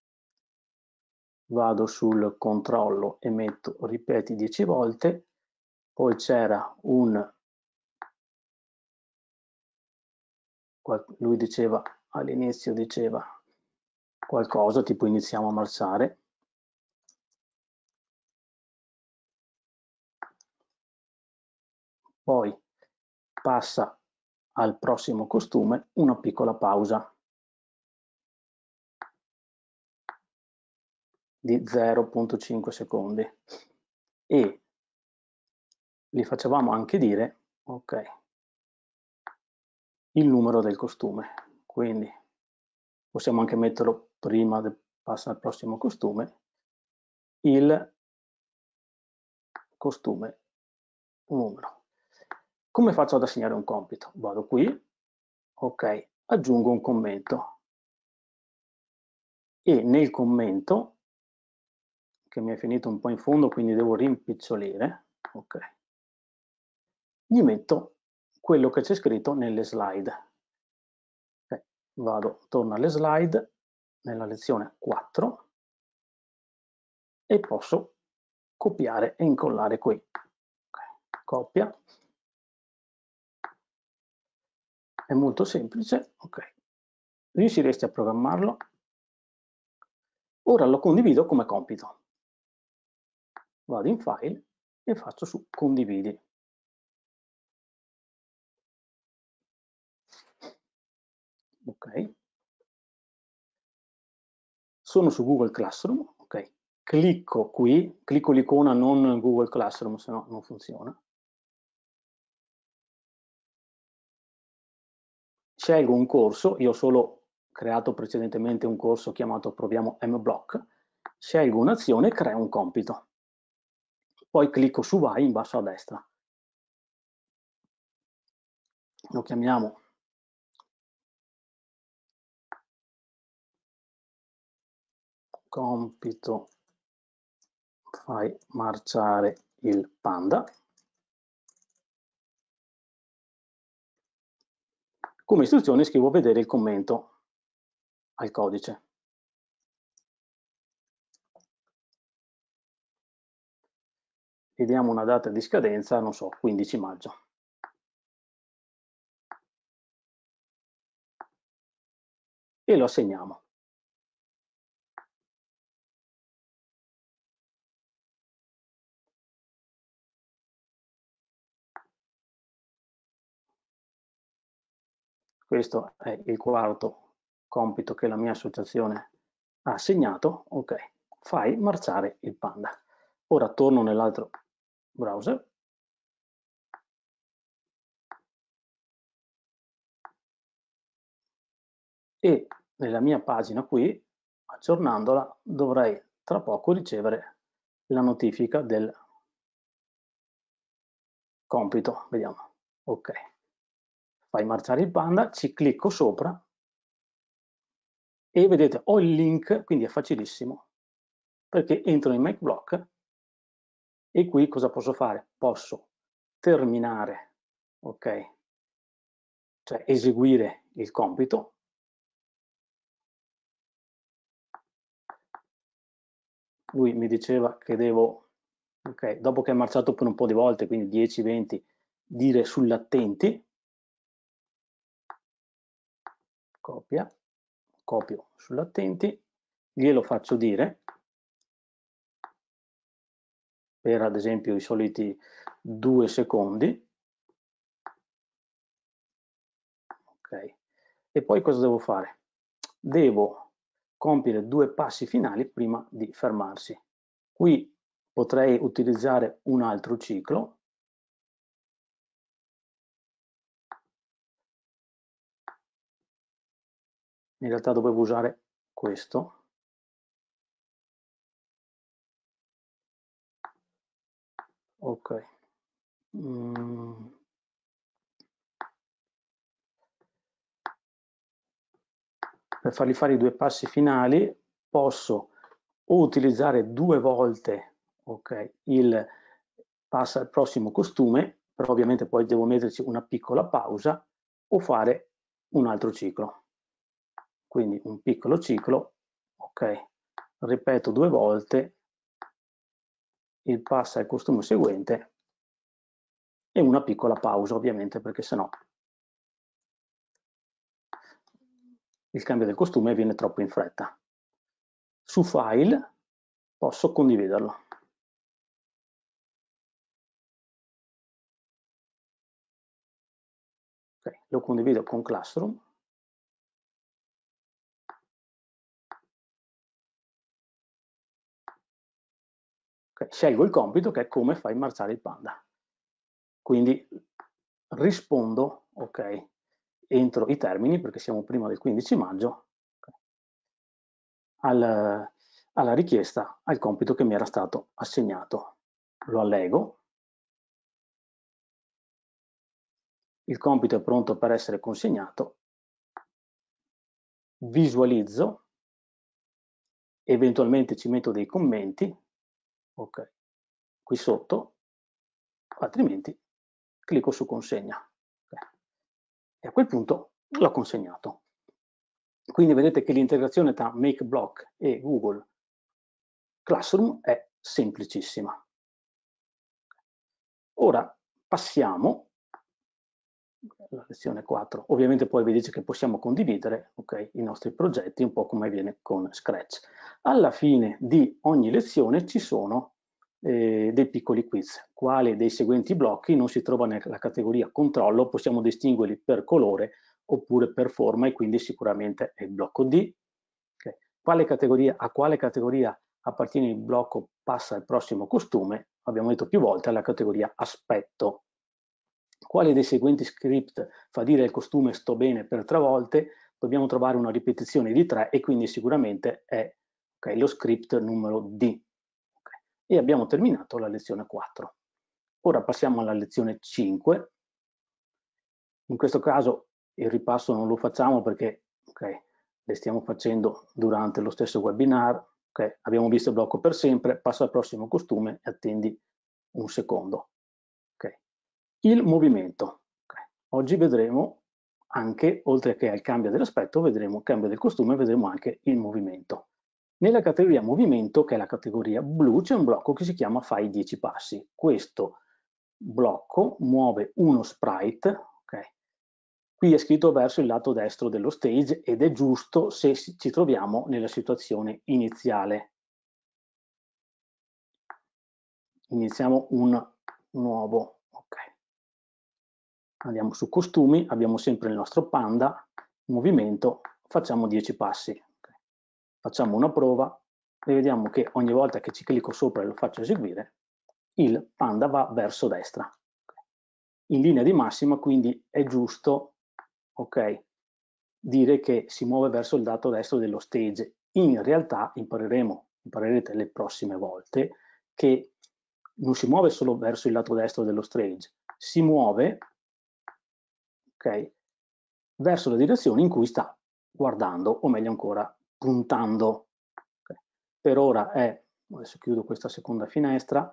vado sul controllo e metto ripeti 10 volte, poi c'era lui diceva all'inizio, diceva qualcosa tipo iniziamo a marciare, poi passa al prossimo costume, una piccola pausa di 0,5 secondi e gli facevamo anche dire ok, il numero del costume, quindi possiamo anche metterlo prima del passo al prossimo costume, il costume numero. Come faccio ad assegnare un compito? Vado qui, ok, aggiungo un commento e nel commento, che mi è finito un po' in fondo quindi devo rimpicciolire, ok, gli metto quello che c'è scritto nelle slide. Okay. Torno alle slide, nella lezione 4 e posso copiare e incollare qui. Okay. Copia. È molto semplice, ok. Riusciresti a programmarlo? Ora lo condivido come compito. Vado in file e faccio su condividi. Ok. Sono su Google Classroom, ok. Clicco qui, clicco l'icona non Google Classroom, se no non funziona. Scelgo un corso, io ho solo creato precedentemente un corso chiamato Proviamo MBlock, scelgo un'azione e creo un compito. Poi clicco su Vai in basso a destra. Lo chiamiamo compito fai marciare il panda. Come istruzione scrivo vedere il commento al codice. E diamo una data di scadenza, non so, 15 maggio. E lo assegniamo. Questo è il quarto compito che la mia associazione ha assegnato. Ok, fai marciare il panda. Ora torno nell'altro browser. E nella mia pagina qui, aggiornandola, dovrei tra poco ricevere la notifica del compito. Vediamo. Ok. Fai marciare il panda, ci clicco sopra e vedete ho il link, quindi è facilissimo, perché entro in MakeBlock e qui cosa posso fare? Posso terminare, ok, cioè eseguire il compito. Lui mi diceva che devo, ok, dopo che è marciato per un po' di volte, quindi 10, 20, dire sull'attenti, copia, copio sull'attenti, glielo faccio dire, per ad esempio i soliti 2 secondi, ok, e poi cosa devo fare? Devo compiere 2 passi finali prima di fermarsi. Qui potrei utilizzare un altro ciclo. In realtà dovevo usare questo. Ok. Per fargli fare i 2 passi finali posso o utilizzare 2 volte, ok, il passa al prossimo costume, però ovviamente poi devo metterci una piccola pausa o fare un altro ciclo. Quindi un piccolo ciclo, ok, ripeto 2 volte, il passa al costume seguente e una piccola pausa ovviamente perché sennò il cambio del costume viene troppo in fretta. Su file posso condividerlo. Okay, lo condivido con Classroom. Okay, scelgo il compito che è come fai marciare il panda. Quindi rispondo, ok, entro i termini perché siamo prima del 15 maggio, okay, alla richiesta, al compito che mi era stato assegnato. Lo allego. Il compito è pronto per essere consegnato. Visualizzo, eventualmente ci metto dei commenti, ok, qui sotto, altrimenti clicco su consegna. Okay. E a quel punto l'ho consegnato. Quindi vedete che l'integrazione tra MakeBlock e Google Classroom è semplicissima. Ora passiamo alla lezione 4. Ovviamente poi vi dice che possiamo condividere, okay, i nostri progetti, un po' come avviene con Scratch. Alla fine di ogni lezione ci sono dei piccoli quiz. Quale dei seguenti blocchi non si trova nella categoria controllo? Possiamo distinguerli per colore oppure per forma e quindi sicuramente è il blocco D. Okay. A quale categoria appartiene il blocco passa al prossimo costume? Abbiamo detto più volte alla categoria aspetto. Quale dei seguenti script fa dire al costume sto bene per 3 volte? Dobbiamo trovare una ripetizione di 3 e quindi sicuramente è okay, lo script numero D. Okay. E abbiamo terminato la lezione 4. Ora passiamo alla lezione 5. In questo caso il ripasso non lo facciamo perché okay, le stiamo facendo durante lo stesso webinar. Okay. Abbiamo visto il blocco per sempre, passa al prossimo costume e attendi un secondo. Okay. Il movimento. Okay. Oggi vedremo anche, oltre che al cambio dell'aspetto, vedremo il cambio del costume, vedremo anche il movimento. Nella categoria movimento, che è la categoria blu, c'è un blocco che si chiama Fai 10 passi. Questo blocco muove uno sprite, okay. Qui è scritto verso il lato destro dello stage ed è giusto se ci troviamo nella situazione iniziale. Iniziamo un nuovo, ok. Andiamo su costumi, abbiamo sempre il nostro panda, movimento, facciamo 10 passi. Okay. Facciamo una prova e vediamo che ogni volta che ci clicco sopra e lo faccio eseguire, il panda va verso destra. Okay. In linea di massima quindi è giusto, ok, dire che si muove verso il lato destro dello stage. In realtà imparerete le prossime volte che non si muove solo verso il lato destro dello stage, si muove, okay, verso la direzione in cui sta guardando, o meglio ancora, puntando. Okay. Per ora è, adesso chiudo questa seconda finestra,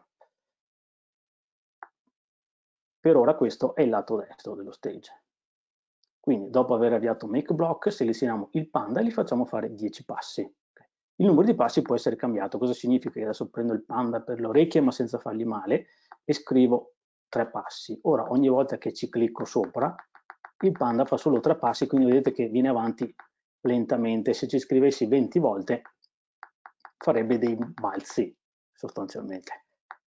per ora questo è il lato destro dello stage. Quindi dopo aver avviato MakeBlock selezioniamo il panda e gli facciamo fare 10 passi. Okay. Il numero di passi può essere cambiato, cosa significa che adesso prendo il panda per le orecchie ma senza fargli male e scrivo 3 passi. Ora ogni volta che ci clicco sopra il panda fa solo 3 passi, quindi vedete che viene avanti lentamente. Se ci scrivessi 20 volte farebbe dei balzi sostanzialmente.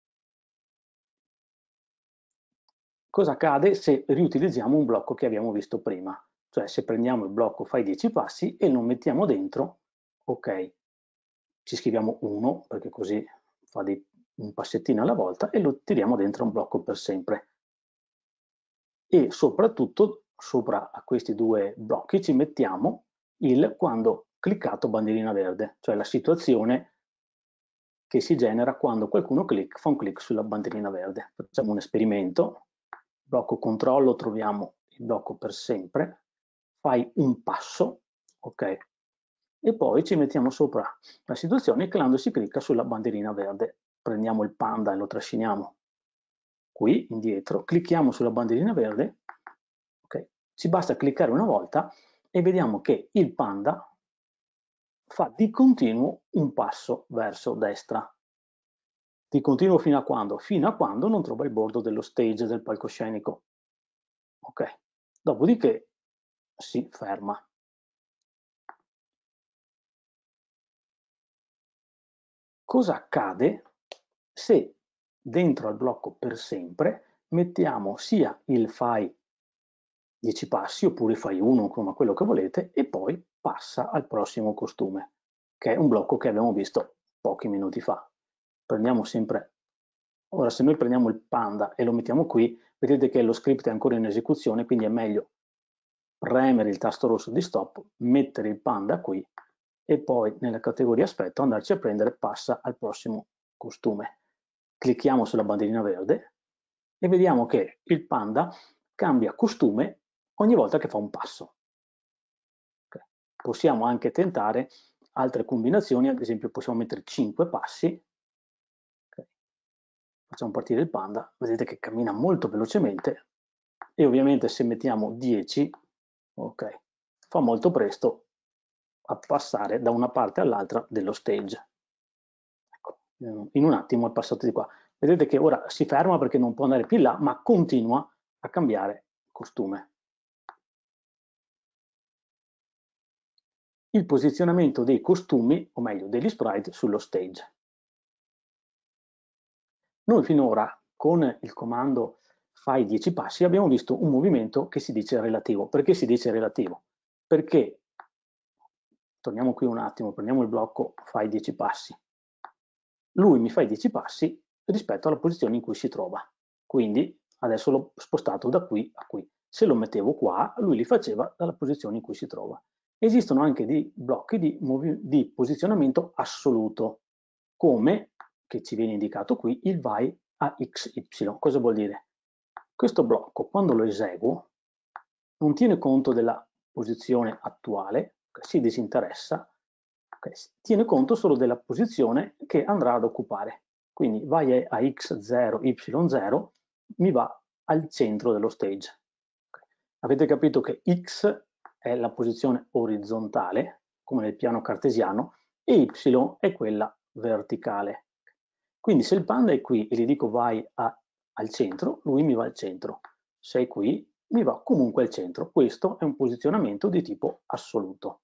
Cosa accade se riutilizziamo un blocco che abbiamo visto prima? Cioè se prendiamo il blocco fai 10 passi e lo mettiamo dentro, ok, ci scriviamo 1 perché così fa un passettino alla volta e lo tiriamo dentro un blocco per sempre. E soprattutto sopra a questi 2 blocchi ci mettiamo il quando cliccato bandierina verde, cioè la situazione che si genera quando qualcuno fa un clic sulla bandierina verde. Facciamo un esperimento. Blocco controllo, troviamo il blocco per sempre, fai un passo, ok, e poi ci mettiamo sopra la situazione che quando si clicca sulla bandierina verde, prendiamo il panda e lo trasciniamo qui indietro, clicchiamo sulla bandierina verde, okay, ci basta cliccare una volta e vediamo che il panda fa di continuo un passo verso destra. Di continuo fino a quando? Fino a quando non trova il bordo dello stage, del palcoscenico. Ok, dopodiché si ferma. Cosa accade se dentro al blocco per sempre mettiamo sia il fai 10 passi oppure fai 1, come quello che volete, e poi passa al prossimo costume, che è un blocco che abbiamo visto pochi minuti fa. Prendiamo sempre, ora se noi prendiamo il panda e lo mettiamo qui, vedete che lo script è ancora in esecuzione, quindi è meglio premere il tasto rosso di stop, mettere il panda qui e poi nella categoria aspetto andarci a prendere passa al prossimo costume. Clicchiamo sulla bandierina verde e vediamo che il panda cambia costume ogni volta che fa un passo. Okay. Possiamo anche tentare altre combinazioni, ad esempio possiamo mettere 5 passi. Okay. Facciamo partire il panda, vedete che cammina molto velocemente e ovviamente se mettiamo 10, ok, fa molto presto a passare da una parte all'altra dello stage. Ecco, in un attimo è passato di qua. Vedete che ora si ferma perché non può andare più in là, ma continua a cambiare costume. Il posizionamento dei costumi, o meglio degli sprite, sullo stage. Noi finora con il comando fai 10 passi abbiamo visto un movimento che si dice relativo. Perché si dice relativo? Perché, torniamo qui un attimo, prendiamo il blocco fai 10 passi. Lui mi fa i 10 passi rispetto alla posizione in cui si trova. Quindi adesso l'ho spostato da qui a qui. Se lo mettevo qua, lui li faceva dalla posizione in cui si trova. Esistono anche dei blocchi di posizionamento assoluto, come, che ci viene indicato qui, il vai a XY. Cosa vuol dire? Questo blocco, quando lo eseguo, non tiene conto della posizione attuale, si disinteressa, tiene conto solo della posizione che andrà ad occupare. Quindi vai a x0, y0, mi va al centro dello stage. Avete capito che x è la posizione orizzontale, come nel piano cartesiano, e y è quella verticale. Quindi se il panda è qui e gli dico vai al centro, lui mi va al centro. Se è qui, mi va comunque al centro. Questo è un posizionamento di tipo assoluto.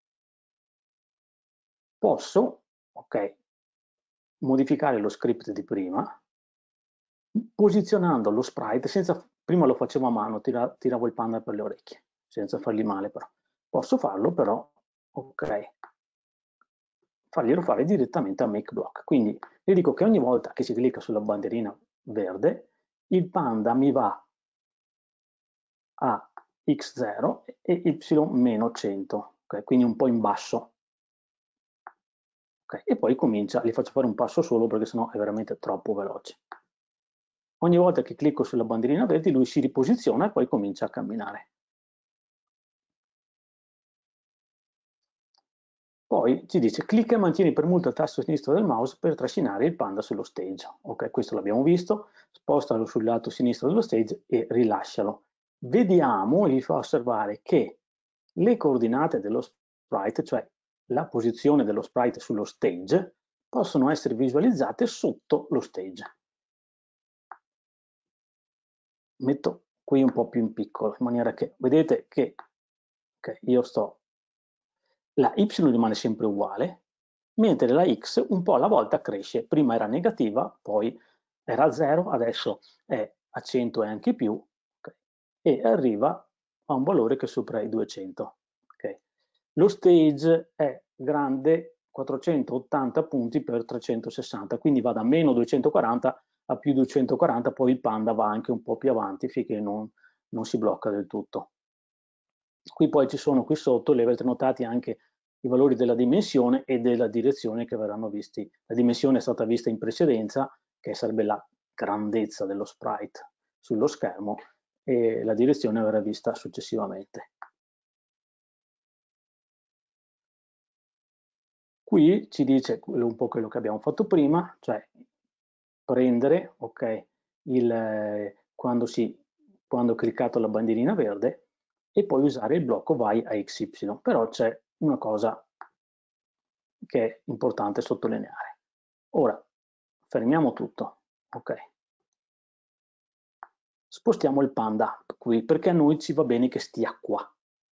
Posso, ok, modificare lo script di prima, posizionando lo sprite, prima lo facevo a mano, tiravo il panda per le orecchie, senza fargli male però. Posso farlo però, ok, farglielo fare direttamente a make block. Quindi gli dico che ogni volta che si clicca sulla bandierina verde, il panda mi va a x0 e y-100, okay? Quindi un po' in basso. Okay? E poi comincia, gli faccio fare un passo solo perché sennò è veramente troppo veloce. Ogni volta che clicco sulla bandierina verde lui si riposiziona e poi comincia a camminare. Poi ci dice clicca e mantieni premuto il tasto sinistro del mouse per trascinare il panda sullo stage. Ok, questo l'abbiamo visto, spostalo sul lato sinistro dello stage e rilascialo. Vediamo, vi fa osservare che le coordinate dello sprite, cioè la posizione dello sprite sullo stage, possono essere visualizzate sotto lo stage. Metto qui un po' più in piccolo, in maniera che vedete che io sto, la y rimane sempre uguale, mentre la x un po' alla volta cresce, prima era negativa, poi era a 0, adesso è a 100 e anche più, okay, e arriva a un valore che supera i 200. Okay. Lo stage è grande 480 punti per 360, quindi va da meno 240 a più 240, poi il panda va anche un po' più avanti finché non si blocca del tutto. Qui poi ci sono qui sotto, li avete notati anche i valori della dimensione e della direzione che verranno visti. La dimensione è stata vista in precedenza, che sarebbe la grandezza dello sprite sullo schermo, e la direzione verrà vista successivamente. Qui ci dice un po' quello che abbiamo fatto prima, cioè prendere, ok, quando ho cliccato la bandierina verde, e poi usare il blocco vai a XY. Però c'è una cosa che è importante sottolineare. Ora fermiamo tutto, ok. Spostiamo il panda qui perché a noi ci va bene che stia qua.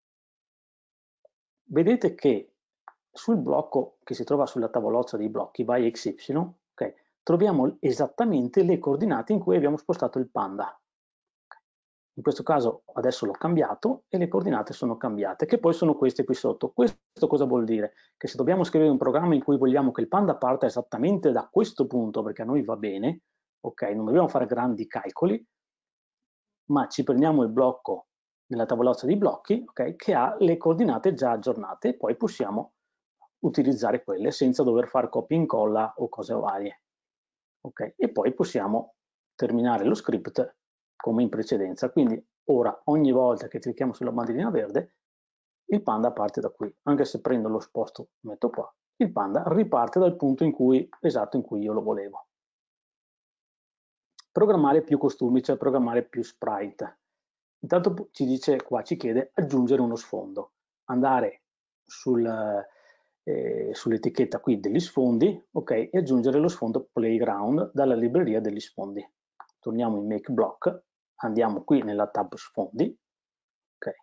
Vedete che sul blocco che si trova sulla tavolozza dei blocchi vai XY, okay, troviamo esattamente le coordinate in cui abbiamo spostato il panda. In questo caso adesso l'ho cambiato e le coordinate sono cambiate, che poi sono queste qui sotto. Questo cosa vuol dire? Che se dobbiamo scrivere un programma in cui vogliamo che il panda parta esattamente da questo punto, perché a noi va bene, ok, non dobbiamo fare grandi calcoli, ma ci prendiamo il blocco nella tavolozza dei blocchi, okay, che ha le coordinate già aggiornate, e poi possiamo utilizzare quelle senza dover fare copia e incolla o cose varie. Okay, e poi possiamo terminare lo script come in precedenza. Quindi ora ogni volta che clicchiamo sulla bandierina verde il panda parte da qui, anche se prendo lo sposto e metto qua, il panda riparte dal punto esatto in cui io lo volevo. Programmare più costumi, cioè programmare più sprite. Intanto ci dice qua, ci chiede aggiungere uno sfondo, andare sull'etichetta qui degli sfondi, ok, e aggiungere lo sfondo Playground dalla libreria degli sfondi. Torniamo in Make Block, andiamo qui nella tab sfondi, ok,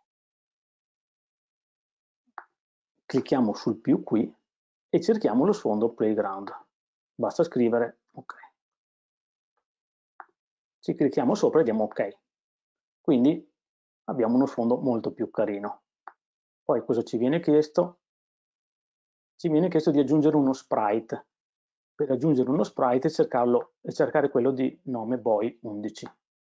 clicchiamo sul più qui e cerchiamo lo sfondo Playground. Basta scrivere ok. Ci clicchiamo sopra e diamo ok. Quindi abbiamo uno sfondo molto più carino. Poi cosa ci viene chiesto? Ci viene chiesto di aggiungere uno sprite. Per aggiungere uno sprite e cercare quello di nome Boy11.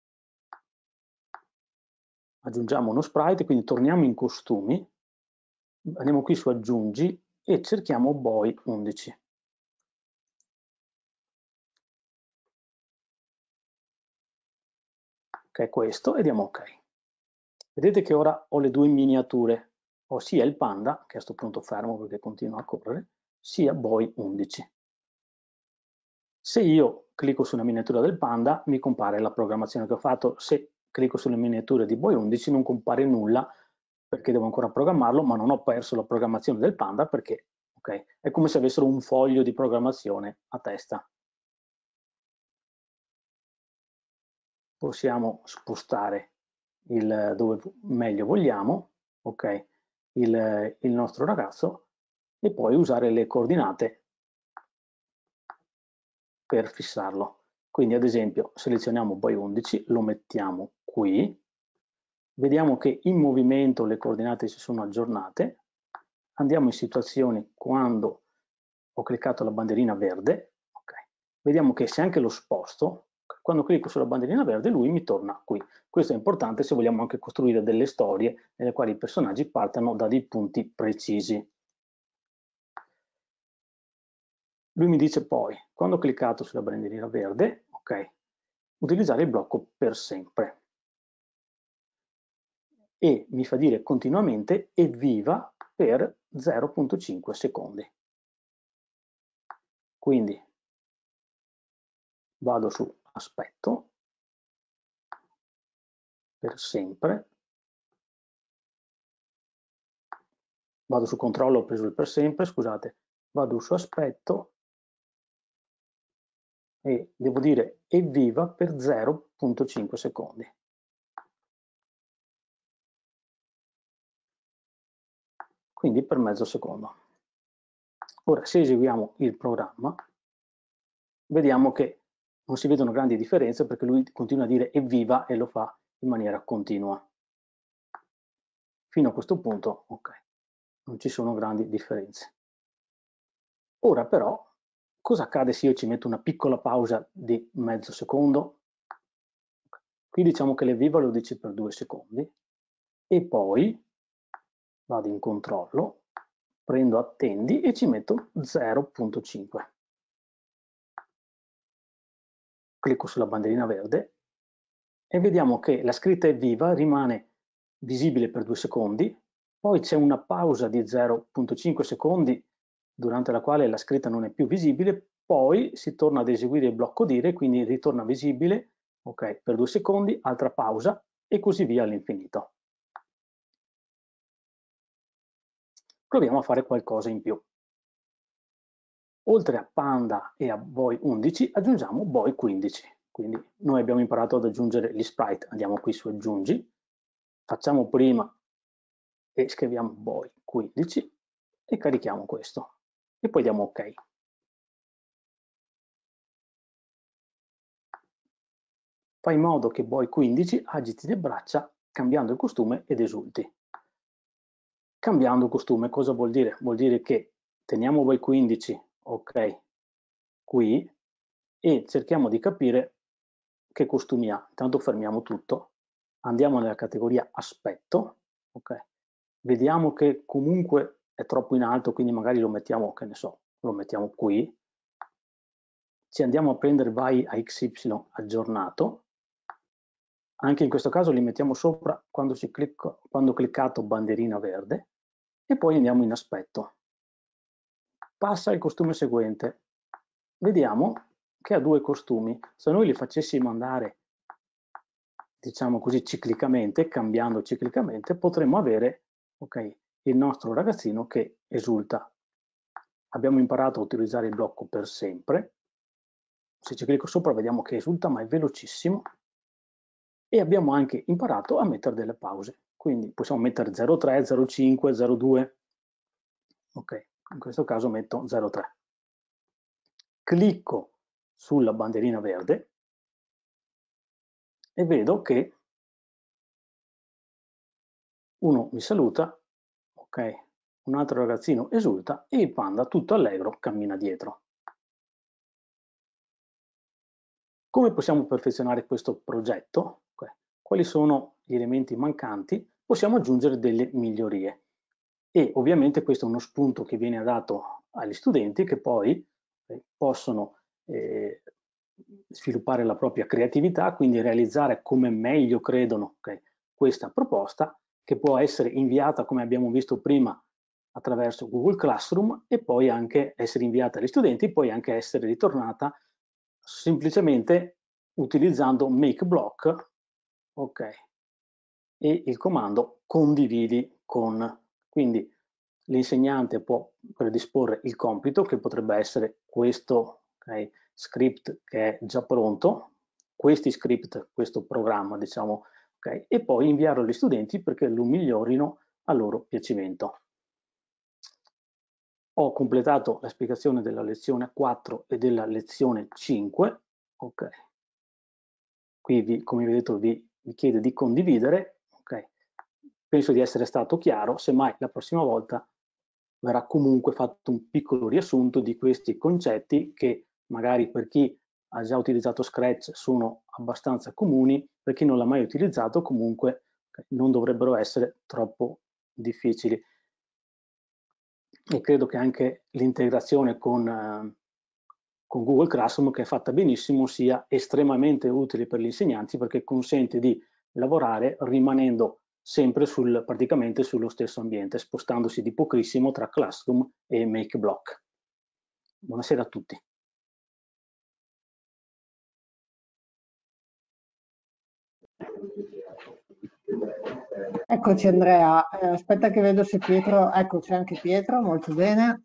Aggiungiamo uno sprite, quindi torniamo in costumi, andiamo qui su aggiungi e cerchiamo Boy11. Che è questo, e diamo ok. Vedete che ora ho le due miniature, ho sia il panda, che a questo punto fermo perché continua a correre, sia Boy11. Se io clicco sulla miniatura del panda mi compare la programmazione che ho fatto, se clicco sulle miniature di Boy11 non compare nulla perché devo ancora programmarlo, ma non ho perso la programmazione del panda perché okay, è come se avessero un foglio di programmazione a testa. Possiamo spostare dove meglio vogliamo, ok, il nostro ragazzo, e poi usare le coordinate per fissarlo. Quindi ad esempio selezioniamo Boy11, lo mettiamo qui, vediamo che in movimento le coordinate si sono aggiornate, andiamo in situazioni quando ho cliccato la bandierina verde, okay, vediamo che se anche lo sposto, quando clicco sulla bandierina verde lui mi torna qui. Questo è importante se vogliamo anche costruire delle storie nelle quali i personaggi partano da dei punti precisi. Lui mi dice poi, quando ho cliccato sulla bandierina verde, ok, utilizzare il blocco per sempre. E mi fa dire continuamente evviva per 0,5 secondi. Quindi vado su aspetto, per sempre, vado su controllo, ho preso il per sempre, scusate, vado su aspetto e devo dire evviva per 0,5 secondi. Quindi per mezzo secondo. Ora, se eseguiamo il programma, vediamo che non si vedono grandi differenze perché lui continua a dire evviva e lo fa in maniera continua. Fino a questo punto, ok, non ci sono grandi differenze. Ora però, cosa accade se io ci metto una piccola pausa di mezzo secondo? Qui diciamo che l'evviva lo dice per 2 secondi e poi vado in controllo, prendo attendi e ci metto 0,5. Clicco sulla bandierina verde e vediamo che la scritta evviva rimane visibile per 2 secondi, poi c'è una pausa di 0,5 secondi durante la quale la scritta non è più visibile, poi si torna ad eseguire il blocco dire, quindi ritorna visibile ok, per 2 secondi, altra pausa e così via all'infinito. Proviamo a fare qualcosa in più. Oltre a Panda e a Boy 11 aggiungiamo Boy 15. Quindi noi abbiamo imparato ad aggiungere gli sprite, andiamo qui su aggiungi, facciamo prima e scriviamo Boy 15 e carichiamo questo e poi diamo ok. Fai in modo che Boy 15 agiti le braccia cambiando il costume ed esulti. Cambiando costume cosa vuol dire? Vuol dire che teniamo Boy 15, ok, qui, e cerchiamo di capire che costumi ha. Intanto fermiamo tutto, andiamo nella categoria aspetto, ok, vediamo che comunque è troppo in alto, quindi magari lo mettiamo, che ne so, lo mettiamo qui, ci andiamo a prendere vai a XY aggiornato, anche in questo caso li mettiamo sopra quando ho cliccato banderina verde, e poi andiamo in aspetto. Passa il costume seguente, vediamo che ha 2 costumi. Se noi li facessimo andare, diciamo così, ciclicamente, cambiando ciclicamente, potremmo avere, ok, il nostro ragazzino che esulta. Abbiamo imparato a utilizzare il blocco per sempre. Se ci clicco sopra vediamo che esulta, ma è velocissimo. E abbiamo anche imparato a mettere delle pause. Quindi possiamo mettere 03, 05, 02. Ok, in questo caso metto 03. Clicco sulla banderina verde e vedo che uno mi saluta, ok, un altro ragazzino esulta e il panda tutto allegro cammina dietro. Come possiamo perfezionare questo progetto? Okay. Quali sono gli elementi mancanti? Possiamo aggiungere delle migliorie e ovviamente questo è uno spunto che viene dato agli studenti che poi possono sviluppare la propria creatività, quindi realizzare come meglio credono questa proposta, che può essere inviata, come abbiamo visto prima, attraverso Google Classroom e poi anche essere inviata agli studenti, poi anche essere ritornata semplicemente utilizzando make block, ok, e il comando condividi con. Quindi l'insegnante può predisporre il compito, che potrebbe essere questo script che è già pronto, questi script, questo programma, diciamo, e poi inviarlo agli studenti perché lo migliorino a loro piacimento. Ho completato la spiegazione della lezione 4 e della lezione 5. Ok. Qui, come vi ho detto, vi chiede di condividere. Ok. Penso di essere stato chiaro, semmai la prossima volta verrà comunque fatto un piccolo riassunto di questi concetti che magari per chi ha già utilizzato Scratch sono abbastanza comuni, per chi non l'ha mai utilizzato comunque non dovrebbero essere troppo difficili. E credo che anche l'integrazione con Google Classroom, che è fatta benissimo, sia estremamente utile per gli insegnanti perché consente di lavorare rimanendo sempre praticamente sullo stesso ambiente, spostandosi di pochissimo tra Classroom e Make Block. Buonasera a tutti. Eccoci Andrea, aspetta che vedo se Pietro, ecco c'è anche Pietro, molto bene.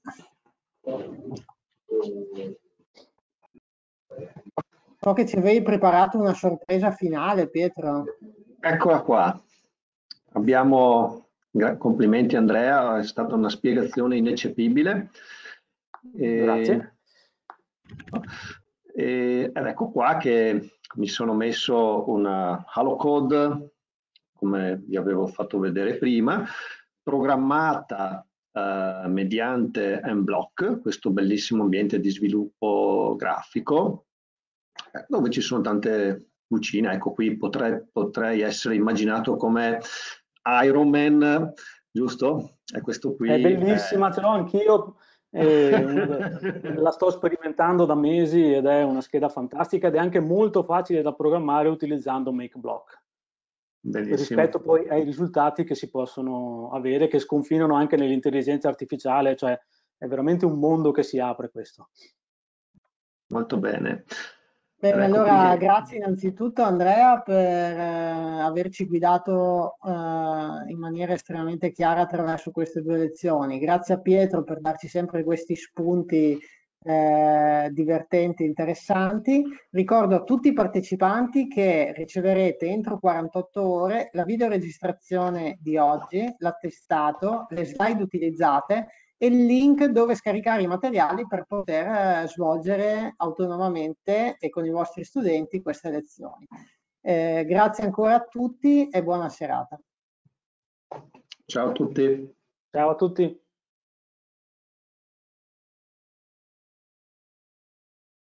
So che ci avevi preparato una sorpresa finale, Pietro. Eccola qua. Complimenti Andrea, è stata una spiegazione ineccepibile. Grazie. Ed ecco qua che mi sono messo una Halo Code, come vi avevo fatto vedere prima, programmata mediante mBlock, questo bellissimo ambiente di sviluppo grafico, dove ci sono tante lucine. Ecco qui potrei essere immaginato come Iron Man, giusto? È questo qui. È bellissima, ce l'ho anch'io. La sto sperimentando da mesi ed è una scheda fantastica ed è anche molto facile da programmare utilizzando Make Block. Bellissimo. Rispetto poi ai risultati che si possono avere, che sconfinano anche nell'intelligenza artificiale, cioè è veramente un mondo che si apre questo. Molto bene. Bene, Ecco allora qui che... grazie innanzitutto Andrea per averci guidato in maniera estremamente chiara attraverso queste 2 lezioni. Grazie a Pietro per darci sempre questi spunti divertenti, interessanti. Ricordo a tutti i partecipanti che riceverete entro 48 ore la videoregistrazione di oggi, l'attestato, le slide utilizzate e il link dove scaricare i materiali per poter svolgere autonomamente e con i vostri studenti queste lezioni. Grazie ancora a tutti e buona serata. Ciao a tutti. Ciao a tutti.